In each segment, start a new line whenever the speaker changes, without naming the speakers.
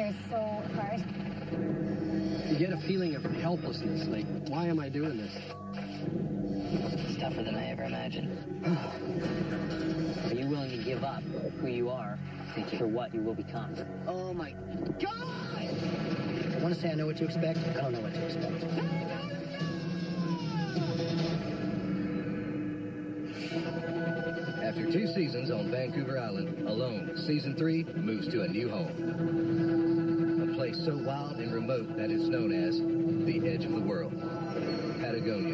are so hard.
You get a feeling of helplessness, like, why am I doing this?
It's tougher than I ever imagined. Are you willing to give up who you are for what you will become?
Oh my God! I want to say I know what to expect. I don't know what to expect.
After 2 seasons on Vancouver Island, Alone, Season 3 moves to a new home. A place so wild and remote that it's known as the edge of the world, Patagonia.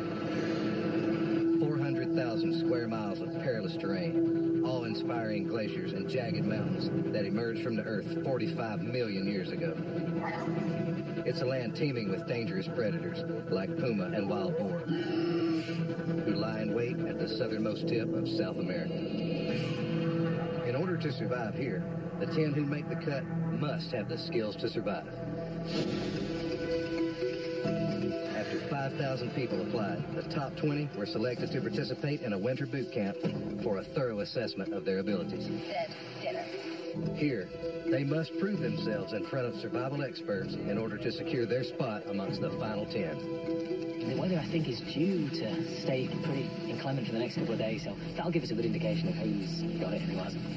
400,000 square miles of perilous terrain, awe-inspiring glaciers and jagged mountains that emerged from the earth 45 million years ago. It's a land teeming with dangerous predators like puma and wild boar, who lie in wait at the southernmost tip of South America. In order to survive here, the 10 who make the cut must have the skills to survive. After 5,000 people applied, the top 20 were selected to participate in a winter boot camp for a thorough assessment of their abilities. Here, they must prove themselves in front of survival experts in order to secure their spot amongst the final 10.
The weather, I think, is due to stay pretty inclement for the next couple of days, so that'll give us a good indication of who's got it and who hasn't.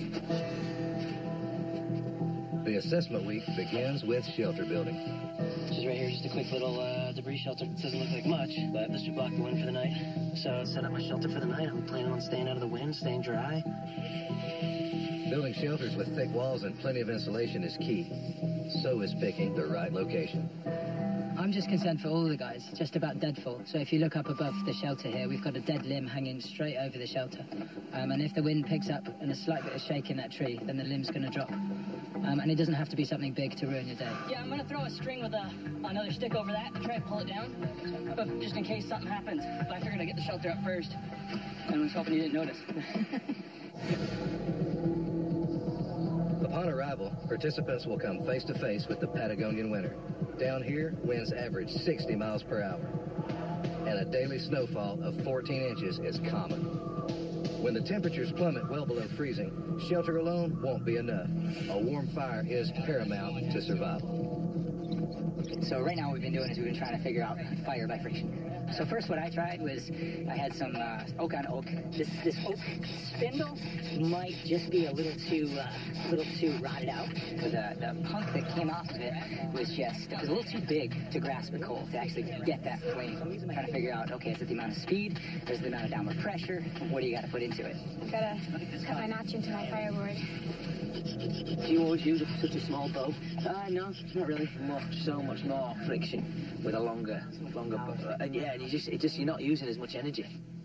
The assessment week begins with shelter building.
Just right here, just a quick little debris shelter. Doesn't look like much, but this should block the wind for the night. So set up my shelter for the night. I'm planning on staying out of the wind, staying dry.
Building shelters with thick walls and plenty of insulation is key. So is picking the right location.
I'm just concerned for all the guys, just about deadfall. So if you look up above the shelter here, we've got a dead limb hanging straight over the shelter. And if the wind picks up and a slight bit of shake in that tree, then the limb's going to drop. And it doesn't have to be something big to ruin your day.
Yeah, I'm going to throw a string with another stick over that and try to pull it down, but just in case something happens. But I figured I'd get the shelter up first. And I was hoping you didn't notice.
Upon arrival, participants will come face-to-face with the Patagonian winter. Down here, winds average 60 miles per hour, and a daily snowfall of 14 inches is common. When the temperatures plummet well below freezing, shelter alone won't be enough. A warm fire is paramount to survival.
So right now what we've been doing is we've been trying to figure out fire by friction. So first what I tried was I had some oak on oak. This oak spindle might just be a little too rotted out. The punk that came off of it was a little too big to grasp a coal, to actually get that flame. I'm trying to figure out, okay, is it the amount of speed? Is it the amount of downward pressure? What do you got to put into it?
Gotta cut my notch into my fireboard.
Do you always use such a small bow? No, not really. So much more friction with a longer bow. And yeah, you're not using as much energy.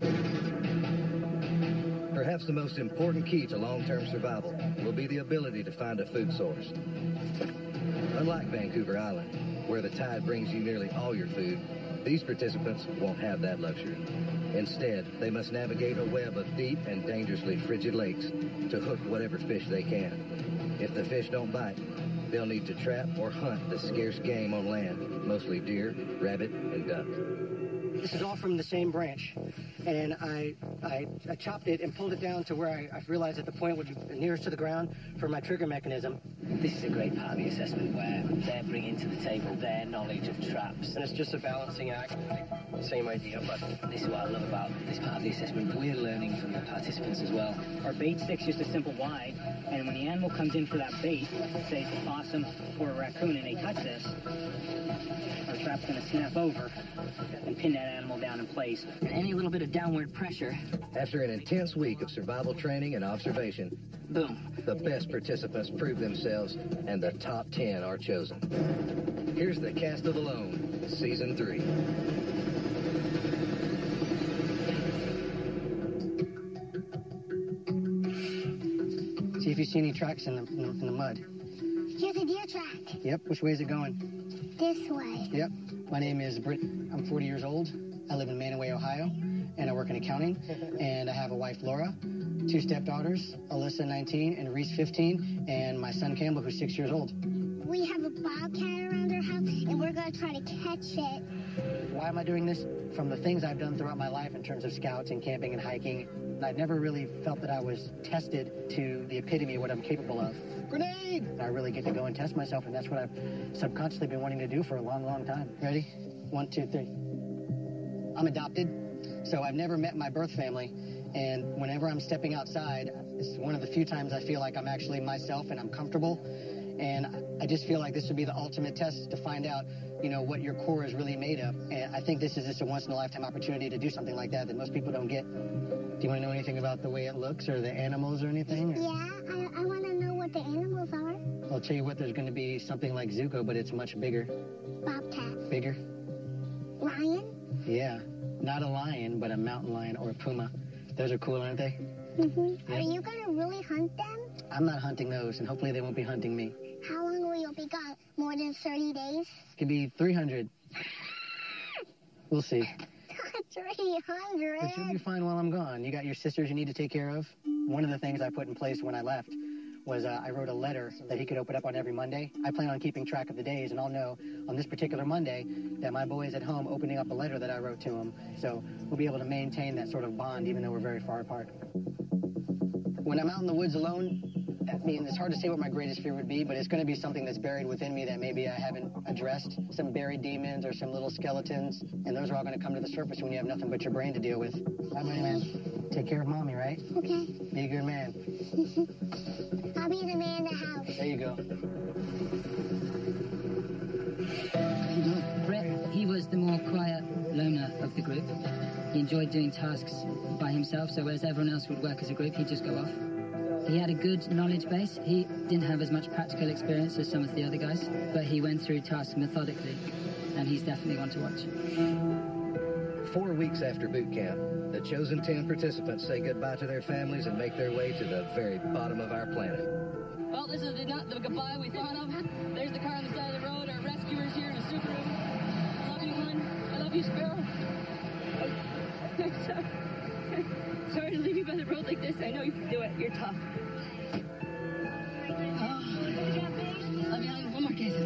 Perhaps the most important key to long-term survival will be the ability to find a food source. Unlike Vancouver Island, where the tide brings you nearly all your food, these participants won't have that luxury. Instead, they must navigate a web of deep and dangerously frigid lakes to hook whatever fish they can. If the fish don't bite, they'll need to trap or hunt the scarce game on land, mostly deer, rabbit, and duck.
This is all from the same branch, and I chopped it and pulled it down to where I realized at the point would be nearest to the ground for my trigger mechanism.
This is a great part of the assessment where they're bringing to the table their knowledge of traps.
And it's just a balancing act, same idea, but
this is what I love about this part of the assessment. We're learning from the participants as well.
Our bait stick's just a simple Y, and when the animal comes in for that bait, say it's a possum or a raccoon, and they touch this, our trap's going to snap over and pin that animal down in place.
And any little bit of downward pressure.
After an intense week of survival training and observation,
boom,
the best participants prove themselves, and the top 10 are chosen. Here's the cast of Alone, Season 3.
See if you see any tracks in the mud.
Here's a deer track.
Yep, which way is it going?
This way.
Yep, my name is Britt. I'm 40 years old. I live in Manaway, Ohio, and I work in accounting. And I have a wife, Laura, 2 stepdaughters, Alyssa, 19, and Reese, 15, and my son, Campbell, who's 6 years old.
We have a bobcat around our house, and we're going to try to catch it.
Why am I doing this? From the things I've done throughout my life in terms of scouts and camping and hiking, I never really felt that I was tested to the epitome of what I'm capable of. Grenade! I really get to go and test myself, and that's what I've subconsciously been wanting to do for a long, long time. Ready? 1, 2, 3. I'm adopted, so I've never met my birth family, and whenever I'm stepping outside, it's one of the few times I feel like I'm actually myself and I'm comfortable, and I just feel like this would be the ultimate test to find out, you know, what your core is really made of, and I think this is just a once-in-a-lifetime opportunity to do something like that most people don't get. Do you want to know anything about the way it looks or the animals or anything? Or?
Yeah, I want to know what the animals are.
I'll tell you what, there's going to be something like Zuko, but it's much bigger.
Bobcat.
Bigger?
Lion?
Yeah. Not a lion, but a mountain lion or a puma. Those are cool, aren't they?
Mm-hmm. Are you going to really hunt them?
I'm not hunting those, and hopefully they won't be hunting me.
How long will you be gone? More than 30 days?
It could be 300. We'll see.
300?
But you'll be fine while I'm gone. You got your sisters you need to take care of. One of the things I put in place when I left was I wrote a letter that he could open up on every Monday. I plan on keeping track of the days, and I'll know on this particular Monday that my boy is at home opening up a letter that I wrote to him. So we'll be able to maintain that sort of bond even though we're very far apart. When I'm out in the woods alone, I mean, it's hard to say what my greatest fear would be, but it's going to be something that's buried within me that maybe I haven't addressed. Some buried demons or some little skeletons, and those are all going to come to the surface when you have nothing but your brain to deal with. Bye, buddy, man. Take care of mommy, right?
Okay.
Be a good man.
I'll be the man in the house.
There you go.
Brett, he was the more quiet loner of the group. He enjoyed doing tasks by himself, so whereas everyone else would work as a group, he'd just go off. He had a good knowledge base. He didn't have as much practical experience as some of the other guys, but he went through tasks methodically, and he's definitely one to watch.
4 weeks after boot camp, the chosen 10 participants say goodbye to their families and make their way to the very bottom of our planet.
Well, this is not the goodbye we thought of. There's the car on the side of the road. Our rescuers here in a super room. I love you, hon. I love you, Sparrow. I'm sorry. Sorry to leave you by the road like this. I know you can do it. You're tough. Love you, hon. One more kiss.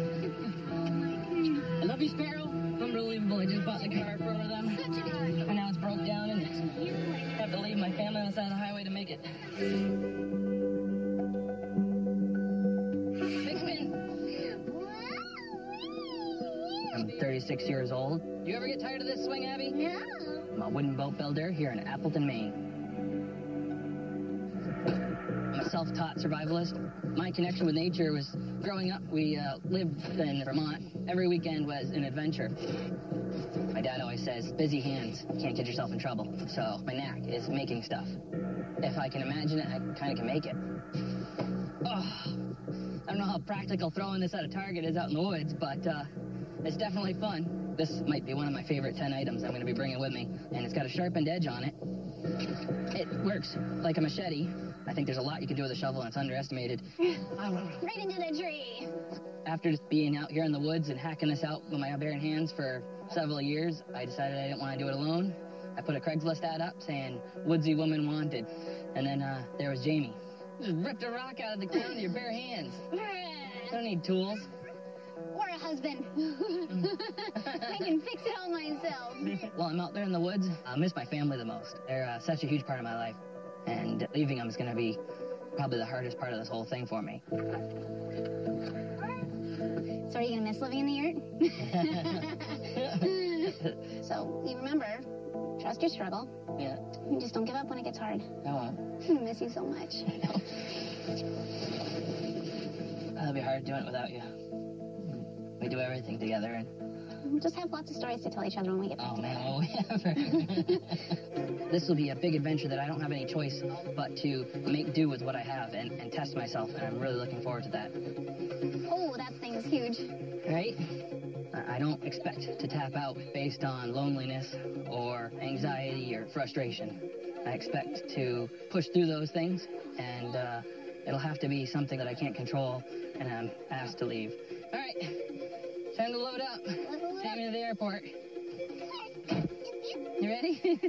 I love you, Sparrow. Unbelievable. I just bought the car for one of them. And now it's broke down and I have to leave my family on the side of the highway to make it. Big spin.
I'm 36 years old.
Do you ever get tired of this swing, Abby?
No.
I'm a wooden boat builder here in Appleton, Maine. I'm a self-taught survivalist. My connection with nature was growing up. We lived in Vermont. Every weekend was an adventure. My dad always says, busy hands, can't get yourself in trouble. So my knack is making stuff. If I can imagine it, I kind of can make it. Oh, I don't know how practical throwing this at a target is out in the woods, but it's definitely fun. This might be one of my favorite 10 items I'm going to be bringing with me, and it's got a sharpened edge on it. It works like a machete. I think there's a lot you can do with a shovel, and it's underestimated.
Right into the tree.
After just being out here in the woods and hacking this out with my bare hands for several years, I decided I didn't want to do it alone. I put a Craigslist ad up saying, woodsy woman wanted. And then there was Jamie. Just ripped a rock out of the ground with your bare hands. I don't need tools.
Or a husband. I can fix it all myself.
While I'm out there in the woods, I miss my family the most. They're such a huge part of my life. And leaving them is going to be probably the hardest part of this whole thing for me.
So are you going to miss living in the yurt? So you remember, trust your struggle.
Yeah.
And just don't give up when it gets hard.
I won't.
I miss you so much.
It'll be hard doing it without you. We do everything together, and
We'll just have lots of stories to tell each other when we get back
oh
together.
man, will we ever? This will be a big adventure that I don't have any choice but to make do with what I have and test myself, and I'm really looking forward to that.
Oh, that thing is huge.
Right? I don't expect to tap out based on loneliness or anxiety or frustration. I expect to push through those things, and it'll have to be something that I can't control, and I'm asked to leave. All right, time to load up. Take me to the airport. You ready?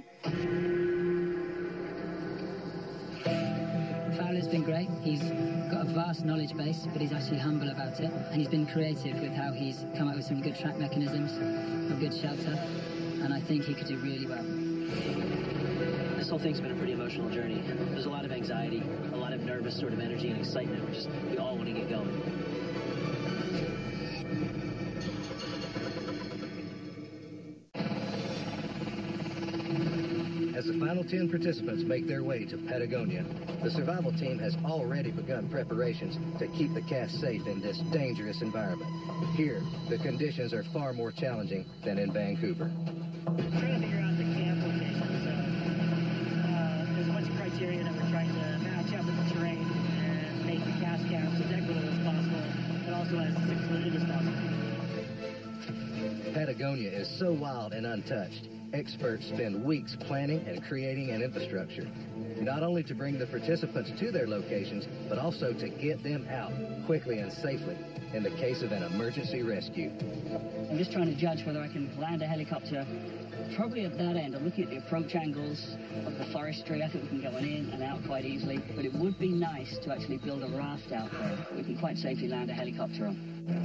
Fowler's been great. He's got a vast knowledge base, but he's actually humble about it. And he's been creative with how he's come up with some good track mechanisms, a good shelter, and I think he could do really well.
This whole thing's been a pretty emotional journey. There's a lot of anxiety, a lot of nervous sort of energy and excitement. We all want to get going.
As the final 10 participants make their way to Patagonia, the survival team has already begun preparations to keep the cast safe in this dangerous environment. Here, the conditions are far more challenging than in Vancouver.
We're trying to figure out the camp location, so there's a bunch of criteria that we're trying to match up with the terrain and make the cast camps as equitable as possible, but also as secluded as possible.
Patagonia is so wild and untouched. Experts spend weeks planning and creating an infrastructure, not only to bring the participants to their locations, but also to get them out quickly and safely in the case of an emergency rescue.
I'm just trying to judge whether I can land a helicopter probably at that end. I'm looking at the approach angles of the forestry. I think we can go in and out quite easily, but it would be nice to actually build a raft out there that we can quite safely land a helicopter on.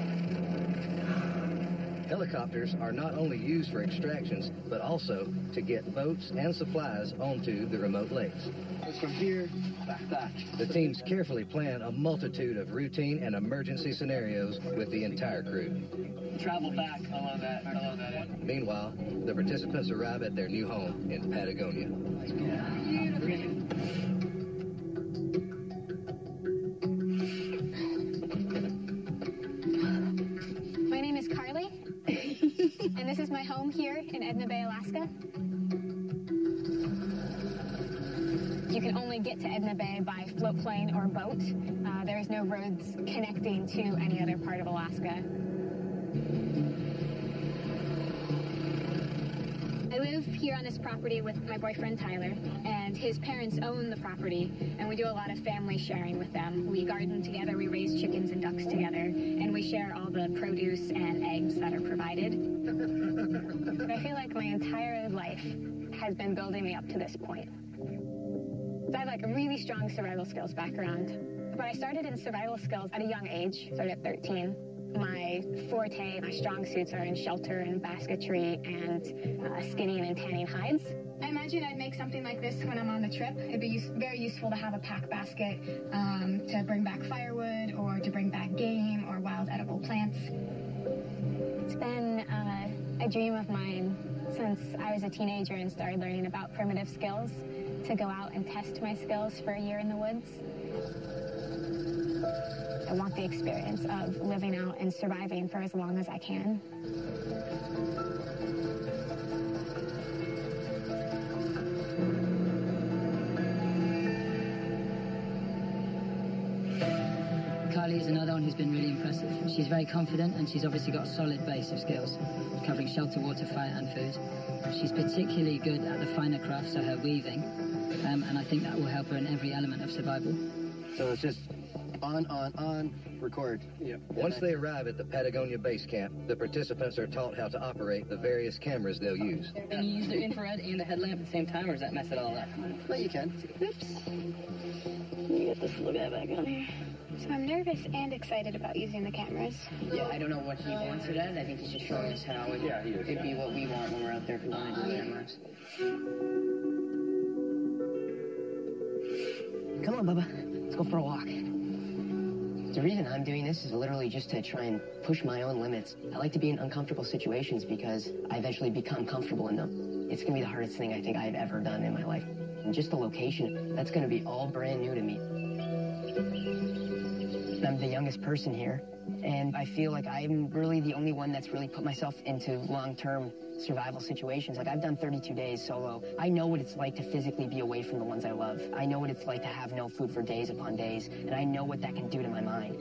Helicopters are not only used for extractions, but also to get boats and supplies onto the remote lakes.
From here, back.
The teams carefully plan a multitude of routine and emergency scenarios with the entire crew.
Travel back below that end.
Meanwhile, the participants arrive at their new home in Patagonia.
My name is Carly, and this is my home here in Edna Bay, Alaska. You can only get to Edna Bay by float plane or boat. There is no roads connecting to any other part of Alaska. I live here on this property with my boyfriend Tyler, and his parents own the property, and we do a lot of family sharing with them. We garden together, we raise chickens and ducks together, and we share all the produce and eggs that are provided. I feel like my entire life has been building me up to this point. I have like a really strong survival skills background, but I started in survival skills at a young age, started at 13. My forte, my strong suits are in shelter and basketry and skinning and tanning hides. I imagine I'd make something like this when I'm on the trip. It'd be very useful to have a pack basket to bring back firewood or to bring back game or wild edible plants. It's been a dream of mine since I was a teenager and started learning about primitive skills to go out and test my skills for a year in the woods. I want the experience of living out and surviving for as long as I can.
Carly is another one who's been really impressive. She's very confident and she's obviously got a solid base of skills, covering shelter, water, fire and food. She's particularly good at the finer crafts, so her weaving, and I think that will help her in every element of survival.
So it's just on, record. Yep.
Once they arrive at the Patagonia base camp, the participants are taught how to operate the various cameras they'll use.
Can you use the infrared and the headlamp at the same time, or does that mess it all up?
Well, you can.
Oops. Let me get this little guy back on here.
So I'm nervous and excited about using the cameras.
Yeah, I don't know what he wants it as. I think he's just showing us how it'd be what we want when we're out there flying the cameras.
Come on, Bubba. Let's go for a walk. The reason I'm doing this is literally just to try and push my own limits. I like to be in uncomfortable situations because I eventually become comfortable in them. It's going to be the hardest thing I think I've ever done in my life. And just the location, that's going to be all brand new to me. I'm the youngest person here, and I feel like I'm really the only one that's really put myself into long-term survival situations. Like, I've done 32 days solo. I know what it's like to physically be away from the ones I love. I know what it's like to have no food for days upon days, and I know what that can do to my mind.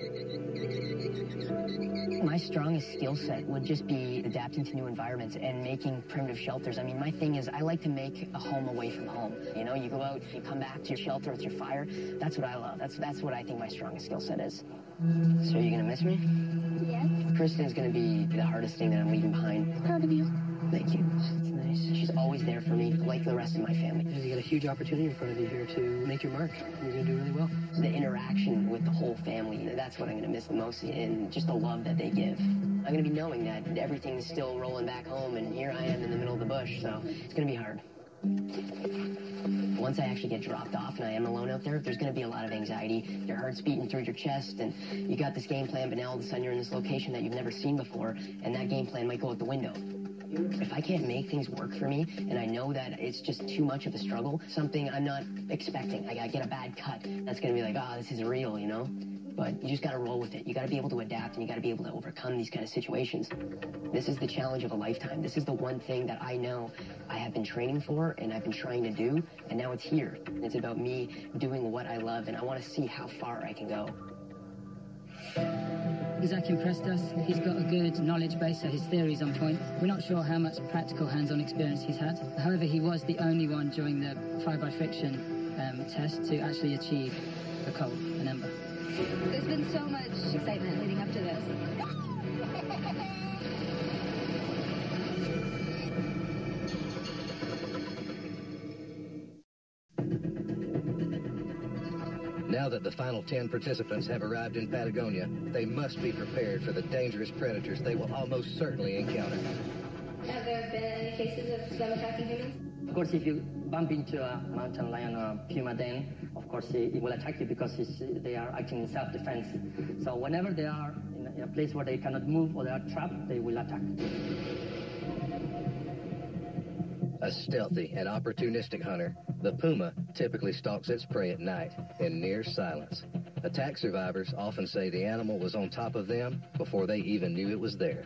My strongest skill set would just be adapting to new environments and making primitive shelters. I mean, my thing is I like to make a home away from home. You know, you go out, you come back to your shelter with your fire. That's what I love. That's what I think my strongest skill set is. So are you going to miss me?
Yes.
Kristen's going to be the hardest thing that I'm leaving behind.
Proud of you.
Thank you. That's nice. She's always there for me, like the rest of my family.
You got a huge opportunity in front of you here to make your mark. You're going to do really well.
The interaction with the whole family, that's what I'm going to miss the most, and just the love that they give. I'm going to be knowing that everything's still rolling back home, and here I am in the middle of the bush, so it's going to be hard.
Once I actually get dropped off and I am alone out there, there's going to be a lot of anxiety. Your heart's beating through your chest, and you got this game plan, but now all of a sudden you're in this location that you've never seen before, and that game plan might go out the window. If I can't make things work for me, and I know that it's just too much of a struggle, something I'm not expecting, I get a bad cut, that's going to be like, oh, this isn't real, you know? But you just got to roll with it. You got to be able to adapt, and you got to be able to overcome these kind of situations. This is the challenge of a lifetime. This is the one thing that I know I have been training for and I've been trying to do, and now it's here. It's about me doing what I love, and I want to see how far I can go.
Zach impressed us. He's got a good knowledge base, so his theory's on point. We're not sure how much practical hands-on experience he's had. However, he was the only one during the fire by friction test to actually achieve a coal, an ember.
There's been so much excitement leading up to this.
Now that the final 10 participants have arrived in Patagonia, they must be prepared for the dangerous predators they will almost certainly encounter.
Have there been any cases of them attacking humans?
Of course, if you bump into a mountain lion or a puma, then of course it will attack you because they are acting in self-defense. So whenever they are in a place where they cannot move or they are trapped, they will attack.
A stealthy and opportunistic hunter, the puma typically stalks its prey at night in near silence. Attack survivors often say the animal was on top of them before they even knew it was there.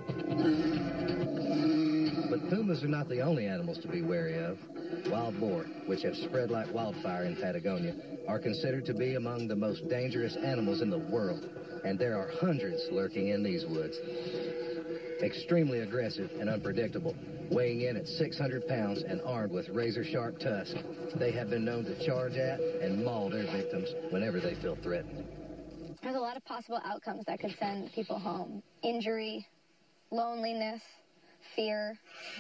But pumas are not the only animals to be wary of. Wild boar, which have spread like wildfire in Patagonia, are considered to be among the most dangerous animals in the world, and there are hundreds lurking in these woods. Extremely aggressive and unpredictable, weighing in at 600 pounds and armed with razor-sharp tusks, they have been known to charge at and maul their victims whenever they feel threatened.
There's a lot of possible outcomes that could send people home. Injury, loneliness, fear.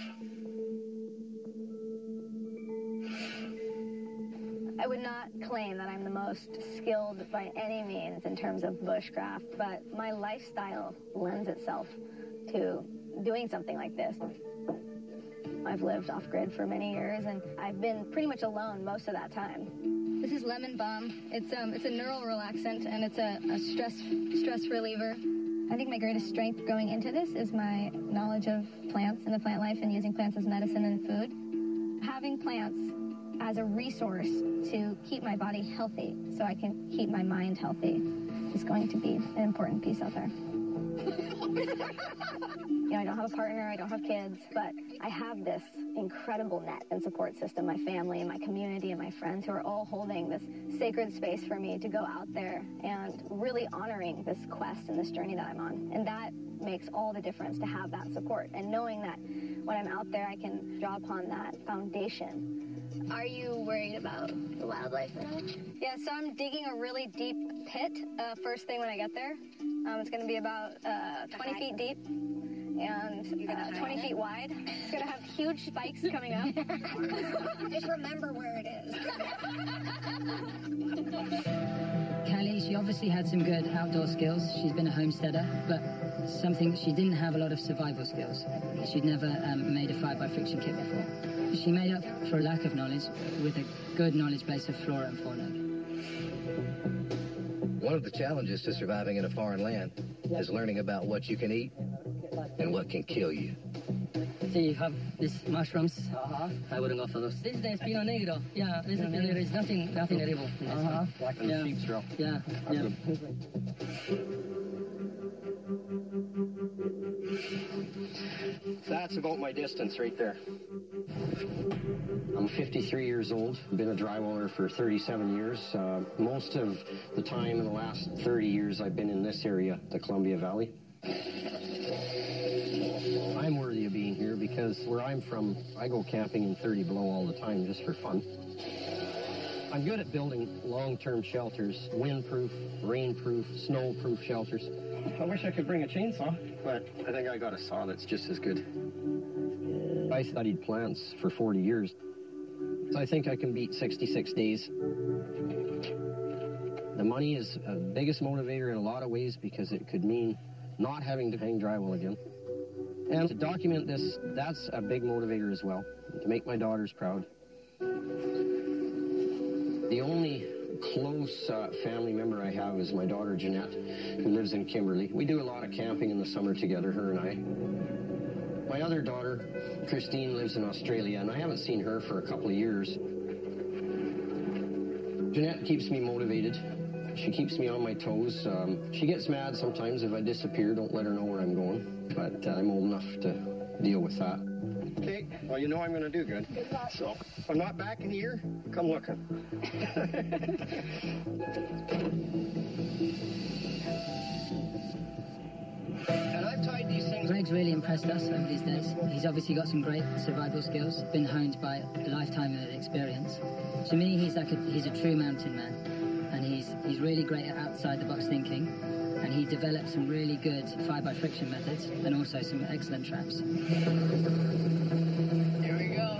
I would not claim that I'm the most skilled by any means in terms of bushcraft, but my lifestyle lends itself to doing something like this. I've lived off-grid for many years, and I've been pretty much alone most of that time. This is lemon balm. It's a neural relaxant, and it's a stress reliever. I think my greatest strength going into this is my knowledge of plants and the plant life and using plants as medicine and food. Having plants as a resource to keep my body healthy so I can keep my mind healthy is going to be an important piece out there. You know, I don't have a partner, I don't have kids, but I have this incredible net and support system, my family and my community and my friends who are all holding this sacred space for me to go out there and really honoring this quest and this journey that I'm on. And that makes all the difference to have that support and knowing that when I'm out there, I can draw upon that foundation. Are you worried about the wildlife at all? Yeah, so I'm digging a really deep pit first thing when I get there. It's going to be about 20 feet deep and 20 feet wide. It's going to have huge spikes coming up. Just remember where it is.
Callie, she obviously had some good outdoor skills. She's been a homesteader, but she didn't have a lot of survival skills. She'd never made a fire by friction kit before. She made up for a lack of knowledge with a good knowledge base of flora and fauna.
One of the challenges to surviving in a foreign land is learning about what you can eat and what can kill you.
See, you have these mushrooms. I wouldn't go for those. This is the espino negro. Yeah, this is espino negro. It's nothing edible.
Like the sheep straw.
Yeah.
That's about my distance right there. I'm 53 years old. Been a drywaller for 37 years. Most of the time in the last 30 years I've been in this area, the Columbia Valley. I'm worthy of being here because where I'm from, I go camping in 30 below all the time just for fun. I'm good at building long-term shelters, windproof, rainproof, snowproof shelters. I wish I could bring a chainsaw, but I think I got a saw that's just as good. I studied plants for 40 years, so I think I can beat 66 days. The money is the biggest motivator in a lot of ways because it could mean not having to hang drywall again. And to document this, that's a big motivator as well. to make my daughters proud. The only close family member I have is my daughter Jeanette, who lives in Kimberley. We do a lot of camping in the summer together, her and I. My other daughter, Christine, lives in Australia, and I haven't seen her for a couple of years. Jeanette keeps me motivated. She keeps me on my toes. She gets mad sometimes if I disappear. Don't let her know where I'm going. But I'm old enough to deal with that. Okay, well, you know I'm going to do good. So, if I'm not back in a year, come looking. And I've tied these things.
Greg's really impressed us over these days. He's obviously got some great survival skills, been honed by a lifetime of experience. To me, he's a true mountain man, and he's really great at outside-the-box thinking, and he developed some really good fire-by-friction methods, and also some excellent traps.
Here we go.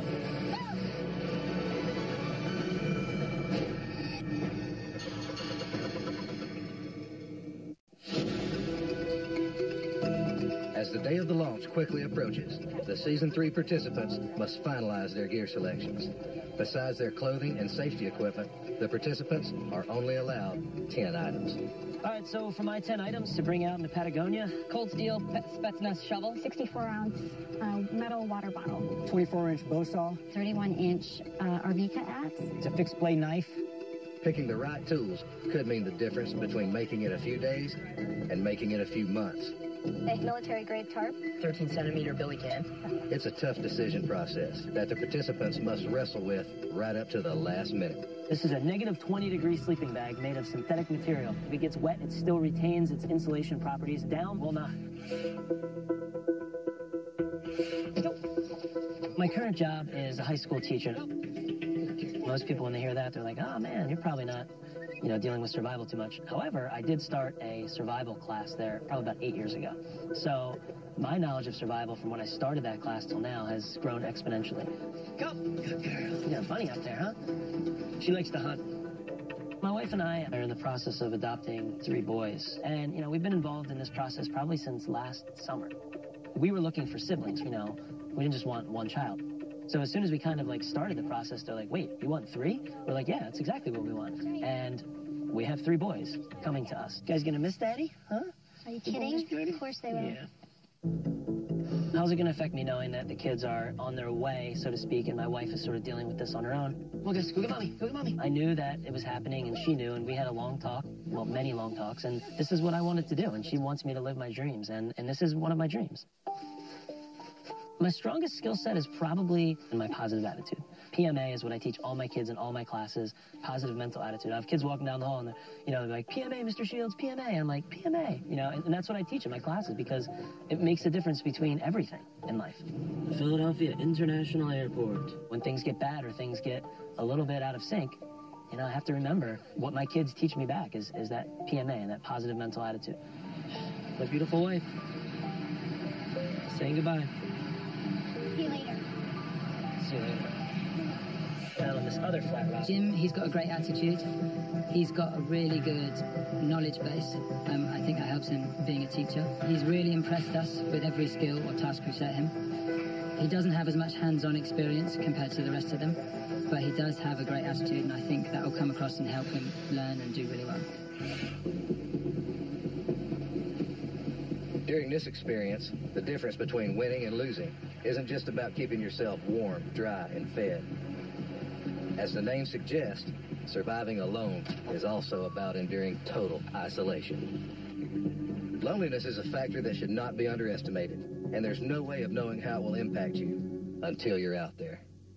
As the day of the launch quickly approaches, the Season 3 participants must finalize their gear selections. Besides their clothing and safety equipment, the participants are only allowed 10 items.
All right, so for my 10 items to bring out into Patagonia,
Cold steel Spetsnaz shovel.
64-ounce metal water bottle.
24-inch bow saw.
31-inch Arvika axe.
It's a fixed blade knife.
Picking the right tools could mean the difference between making it a few days and making it a few months.
A military-grade tarp.
13-centimeter billy can.
It's a tough decision process that the participants must wrestle with right up to the last minute.
This is a negative 20-degree sleeping bag made of synthetic material. If it gets wet, it still retains its insulation properties. Down will not. My current job is a high school teacher. Most people, when they hear that, they're like, oh, man, you're probably not, dealing with survival too much. However, I did start a survival class there probably about 8 years ago. So my knowledge of survival from when I started that class till now has grown exponentially. Go! Good girl. You got a bunny up there, huh? She likes to hunt. My wife and I are in the process of adopting 3 boys. And, we've been involved in this process probably since last summer. We were looking for siblings, we didn't just want one child. So as soon as we kind of started the process, they're like, wait, you want 3? We're like, yeah, that's exactly what we want. And we have 3 boys coming to us. You guys gonna miss Daddy? Huh?
Are you kidding? Of course they will.
Yeah. How's it gonna affect me knowing that the kids are on their way, so to speak, and my wife is sort of dealing with this on her own? Well, guys, go get mommy, go get mommy. I knew that it was happening, and she knew, and we had a long talk, well, many long talks, and this is what I wanted to do, and she wants me to live my dreams, and this is one of my dreams. My strongest skill set is probably in my positive attitude. PMA is what I teach all my kids in all my classes, positive mental attitude. I have kids walking down the hall and they're like, PMA, Mr. Shields, PMA. I'm like, PMA, and that's what I teach in my classes because it makes a difference between everything in life.
Philadelphia International Airport.
When things get bad or things get a little bit out of sync, I have to remember what my kids teach me back is that PMA and that positive mental attitude.
My beautiful wife. Saying goodbye.
See you later.
See you later. Down on this other flat rock.
Jim, he's got a great attitude. He's got a really good knowledge base. I think that helps him being a teacher. He's really impressed us with every skill or task we set him. He doesn't have as much hands-on experience compared to the rest of them, but he does have a great attitude, and I think that will come across and help him learn and do really well.
During this experience, the difference between winning and losing isn't just about keeping yourself warm, dry, and fed. As the name suggests, surviving alone is also about enduring total isolation. Loneliness is a factor that should not be underestimated, and there's no way of knowing how it will impact you until you're out there.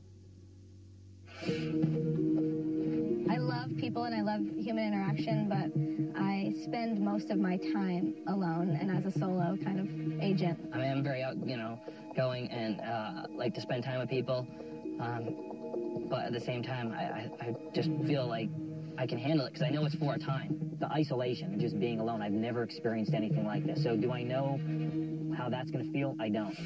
I love people and I love human interaction, but I spend most of my time alone and as a solo kind of agent.
I mean, I'm very outgoing and like to spend time with people, but at the same time, I just feel like I can handle it because I know it's for a time. The isolation and just being alone, I've never experienced anything like this. So do I know how that's going to feel? I don't.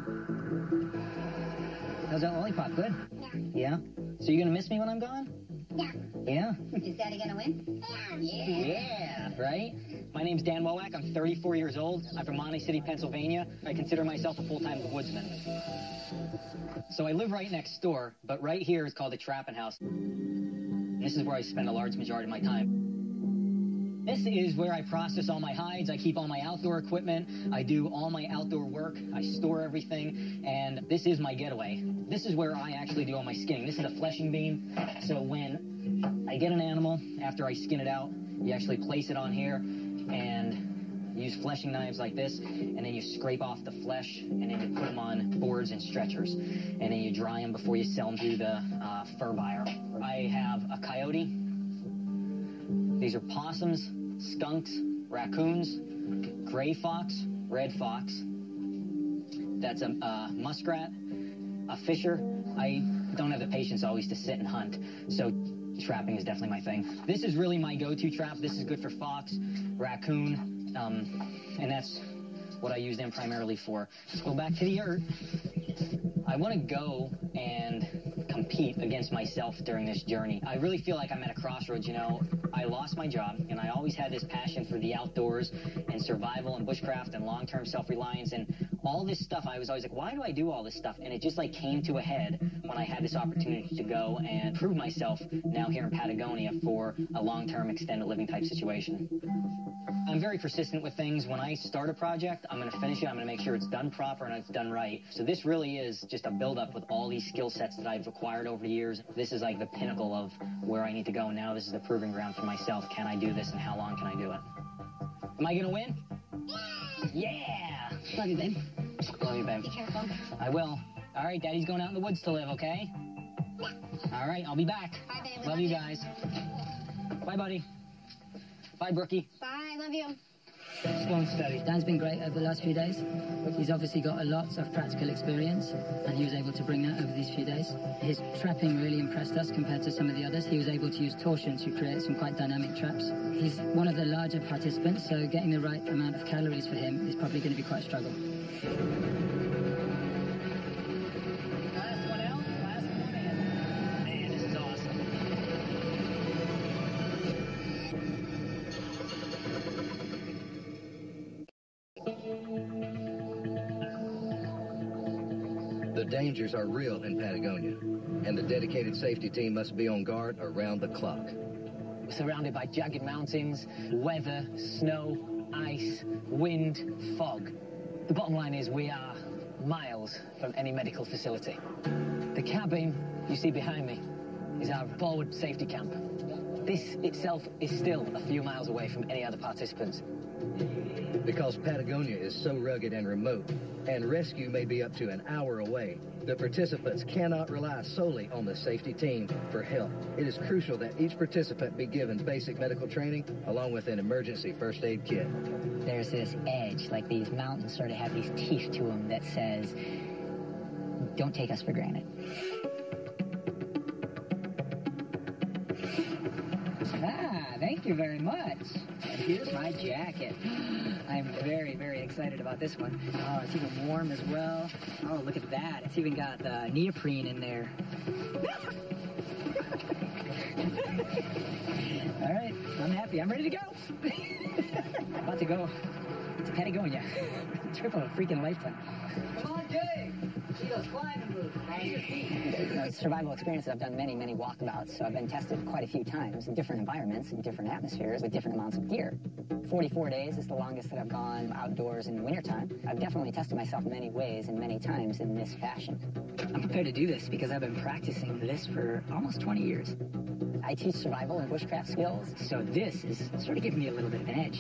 How's that lollipop? Good?
Yeah.
Yeah? So you're going to miss me when I'm gone? Yeah. Yeah?
Is Daddy gonna win?
Yeah, right? My name's Dan Wowak. I'm 34 years old. I'm from Monty City, Pennsylvania. I consider myself a full-time woodsman. So I live right next door, but right here is called the Trapping House. This is where I spend a large majority of my time. This is where I process all my hides. I keep all my outdoor equipment. I do all my outdoor work. I store everything. And this is my getaway. This is where I actually do all my skinning. This is a fleshing beam. So when I get an animal, after I skin it out, you actually place it on here and use fleshing knives like this. And then you scrape off the flesh and then you put them on boards and stretchers. And then you dry them before you sell them to the fur buyer. I have a coyote. These are possums, skunks, raccoons, gray fox, red fox. That's a muskrat, a fisher. I don't have the patience always to sit and hunt, so trapping is definitely my thing. This is really my go-to trap. This is good for fox, raccoon, and that's what I use them primarily for. Let's go back to the yurt. I want to go and compete against myself during this journey. I really feel like I'm at a crossroads, you know. I lost my job, and I always had this passion for the outdoors and survival and bushcraft and long-term self-reliance and all this stuff. I was always like, why do I do all this stuff? And it just like came to a head when I had this opportunity to go and prove myself now here in Patagonia for a long-term extended living type situation. I'm very persistent with things. When I start a project, I'm going to finish it. I'm going to make sure it's done proper and it's done right. So this really is just a build-up with all these skill sets that I've acquired over the years. This is like the pinnacle of where I need to go. Now this is the proving ground for myself. Can I do this and how long can I do it? Am I going to win? Yeah!
Love you, babe.
Love you, babe.
Be careful.
I will. All right, Daddy's going out in the woods to live, okay? All right, I'll be back.
Bye, babe.
Love you guys. Bye, buddy. Bye, Brookie.
Bye, love you.
Slow and steady. Dan's been great over the last few days. He's obviously got a lot of practical experience, and he was able to bring that over these few days. His trapping really impressed us compared to some of the others. He was able to use torsion to create some quite dynamic traps. He's one of the larger participants, so getting the right amount of calories for him is probably going to be quite a struggle.
Last one out, last one in. Man, this is awesome.
The dangers are real in Patagonia, and the dedicated safety team must be on guard around the clock.
We're surrounded by jagged mountains, weather, snow, ice, wind, fog. The bottom line is we are miles from any medical facility. The cabin you see behind me is our forward safety camp. This itself is still a few miles away from any other participants.
Because Patagonia is so rugged and remote, and rescue may be up to an hour away, the participants cannot rely solely on the safety team for help. It is crucial that each participant be given basic medical training along with an emergency first aid kit.
There's this edge, like these mountains sort of have these teeth to them that says, don't take us for granted. Thank you very much. And here's my jacket. I'm very, very excited about this one. Oh, it's even warm as well. Oh, look at that. It's even got the neoprene in there. All right, I'm happy. I'm ready to go. About to go to Patagonia. Trip of a freaking lifetime. Come on, Jay. See those climbing boots. Survival experiences, I've done many, many walkabouts, so I've been tested quite a few times in different environments, in different atmospheres, with different amounts of gear. 44 days is the longest that I've gone outdoors in the wintertime. I've definitely tested myself many ways and many times in this fashion. I'm prepared to do this because I've been practicing this for almost 20 years. I teach survival and bushcraft skills, so this is sort of giving me a little bit of an edge.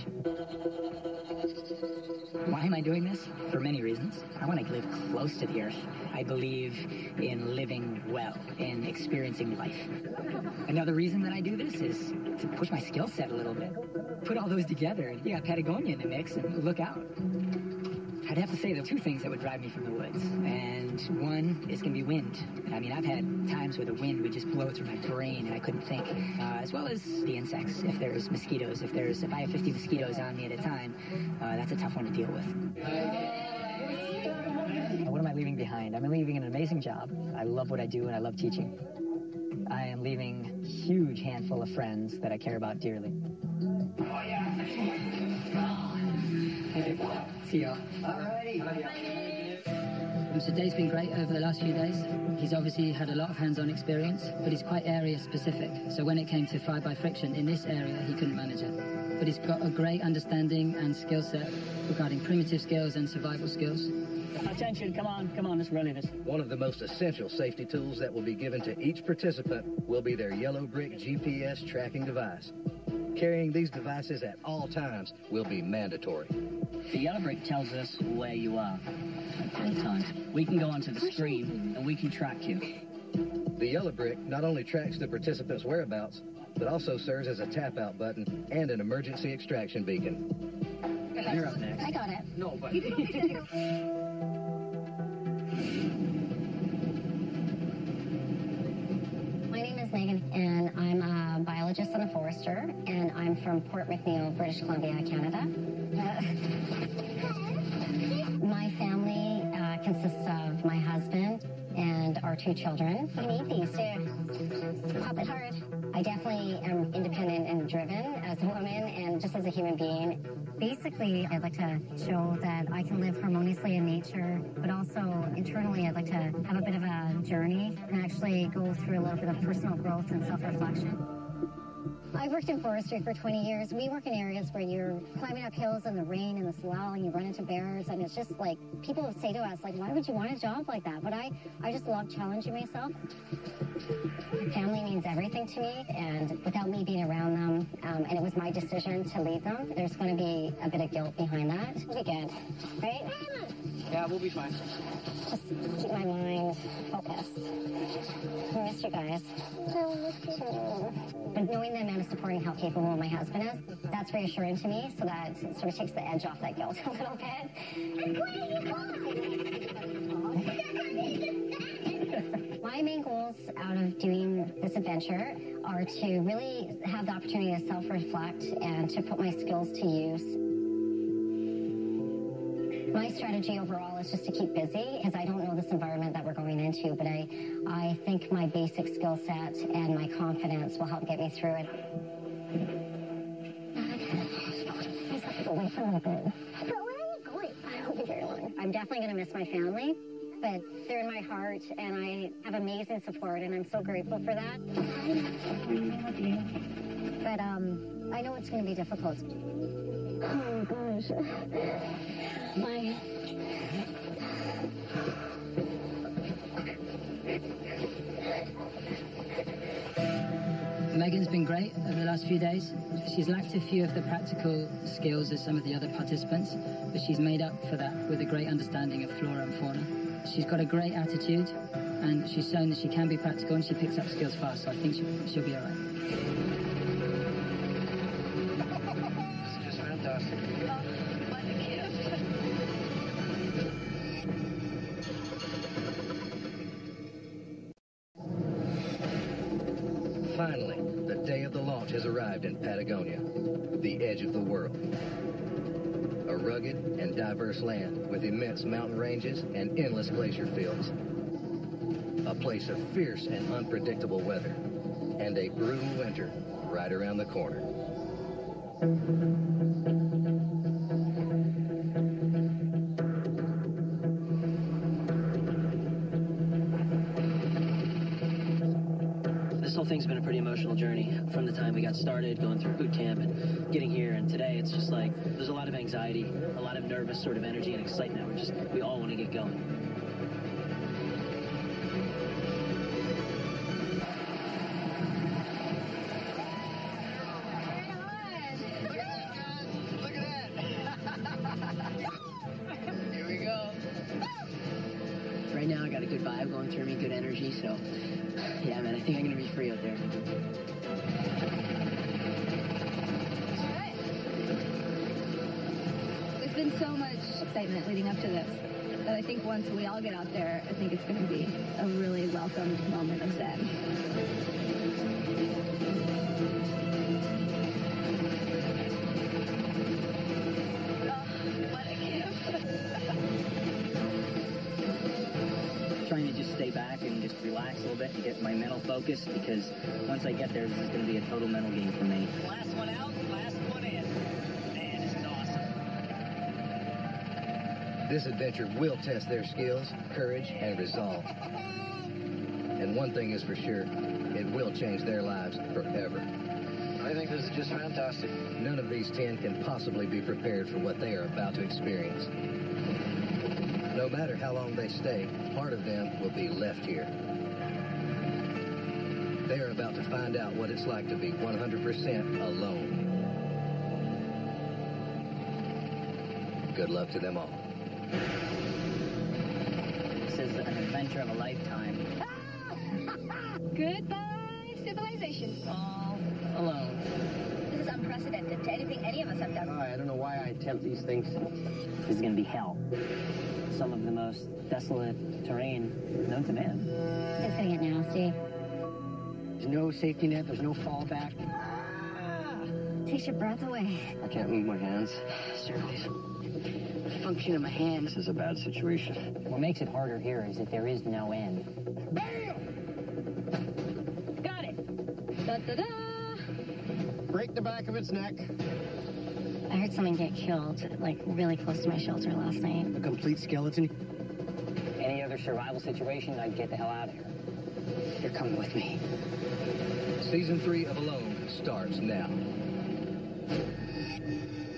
Why am I doing this? For many reasons. I want to live close to the earth. I believe in living well, in experiencing life. Another reason that I do this is to push my skill set a little bit. Put all those together, and you got Patagonia in the mix, and look out. I'd have to say there are two things that would drive me from the woods, and one is going to be wind. I mean, I've had times where the wind would just blow through my brain and I couldn't think, as well as the insects. If there's mosquitoes, if I have 50 mosquitoes on me at a time, that's a tough one to deal with. What am I leaving behind? I'm leaving an amazing job. I love what I do and I love teaching. I am leaving a huge handful of friends that I care about dearly. See y'all. So Dave's been great over the last few days. He's obviously had a lot of hands-on experience, but he's quite area-specific. So when it came to fire by friction in this area, he couldn't manage it. But he's got a great understanding and skill set regarding primitive skills and survival skills.
Attention, come on, let's rally this.
One of the most essential safety tools that will be given to each participant will be their yellow brick GPS tracking device. Carrying these devices at all times will be mandatory.
The yellow brick tells us where you are at all times. We can go onto the screen and we can track you.
The yellow brick not only tracks the participant's whereabouts, but also serves as a tap-out button and an emergency extraction beacon.
You're up next.
I got it.
No, but...
My name is Megan, and I'm a biologist and a forester, and I'm from Port McNeill, British Columbia, Canada. My family consists of my husband and our 2 children. You need these to pop it hard. I definitely am independent and driven as a woman and just as a human being. Basically, I'd like to show that I can live harmoniously in nature, but also internally I'd like to have a bit of a journey and actually go through a little bit of personal growth and self-reflection. I've worked in forestry for 20 years. We work in areas where you're climbing up hills in the rain and the swell and you run into bears, and it's just like, people say to us, like, why would you want a job like that? But I just love challenging myself. Family means everything to me, and without me being around them, and it was my decision to leave them, there's going to be a bit of guilt behind that. It'll be good, right?
Yeah, we'll be fine.
Just keep my mind focused. I miss you guys. But knowing the amount of support and how capable my husband is, that's reassuring to me, so that it sort of takes the edge off that guilt a little bit. My main goals out of doing this adventure are to really have the opportunity to self-reflect and to put my skills to use. My strategy overall is just to keep busy, because I don't know this environment that we're going into, but I think my basic skill set and my confidence will help get me through it. Away from a bit. But where are you going? I won't be very long. I'm definitely going to miss my family, but they're in my heart, and I have amazing support, and I'm so grateful for that. But I know it's going to be difficult. Oh, gosh.
Megan's been great over the last few days. She's lacked a few of the practical skills as some of the other participants, but she's made up for that with a great understanding of flora and fauna. She's got a great attitude, and she's shown that she can be practical, and she picks up skills fast, so I think she'll be all right.
It's just fantastic.
Finally, the day of the launch has arrived in Patagonia, the edge of the world. A rugged and diverse land with immense mountain ranges and endless glacier fields. A place of fierce and unpredictable weather, and a brutal winter right around the corner.
This whole thing's been a pretty emotional journey from the time we got started, going through boot camp and getting here, and today it's just like there's a lot of anxiety, a lot of nervous sort of energy and excitement. We all want to get going.
Here we go.
Right now I got a good vibe going through me, good energy, so yeah, man, I think I'm gonna be free out there.
There's been so much excitement leading up to this that I think once we all get out there, I think it's going to be a really welcomed moment of zen.
Trying to just stay back and just relax a little bit.
bit to get my mental focus, because once I get there, this is going to be a total mental game for me. Last one out, last one in. Man, this is awesome.
This adventure will test their skills, courage, and resolve. And one thing is for sure, it will change their lives forever.
I think this is just fantastic.
None of these 10 can possibly be prepared for what they are about to experience. No matter how long they stay, part of them will be left here. They are about to find out what it's like to be 100% alone. Good luck to them all.
This is an adventure of a lifetime.
Goodbye, civilization.
All alone.
This is unprecedented to anything any of us have done.
I don't know why I attempt these things.
This is going to be hell. Some of the most desolate terrain known to man.
It's going to get nasty.
There's no safety net. There's no fallback.
Takes your breath away.
I can't move my hands.
Circles. Function of my hands.
This is a bad situation.
What makes it harder here is that there is no end.
Got it. Da-da-da.
Break the back of its neck.
I heard someone get killed, like, really close to my shelter last night.
A complete skeleton.
Any other survival situation, I'd get the hell out of here.
You're coming with me.
Season 3 of Alone starts now.